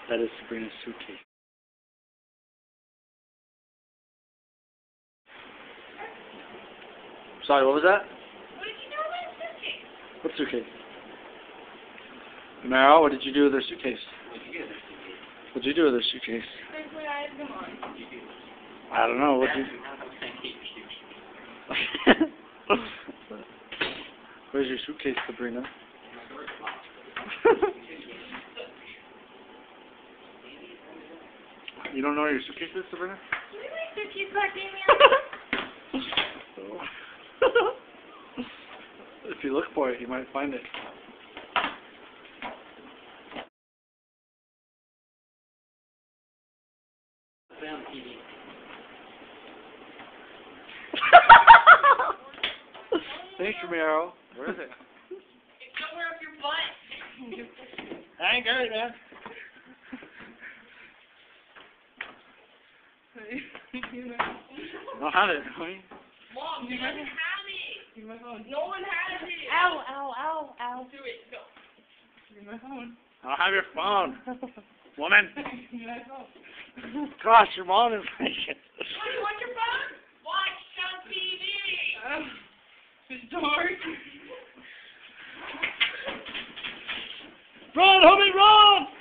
That is Sabrina's suitcase. Sorry, what was that? What did you do with my suitcase? What suitcase? Meryl, what did you do with her suitcase? What did you do with her suitcase? That's what I had them on. I don't know. What did you... Where's your suitcase, Sabrina? You don't know where your suitcase is, Sabrina? Give me my suitcase back, Damien. If you look for it, you might find it. Thanks, Romero. Where is it? It's somewhere up your butt. I ain't got it, man. I don't have it, honey. Mom, you doesn't have it. Give me my phone. No one has it. Ow, ow, ow, ow. Do it. Go. Give me my phone. I don't have your phone. Woman. Give me my phone. Gosh, your mom is like it. What, you want your phone? Watch some TV. It's dark. Run, homie, run!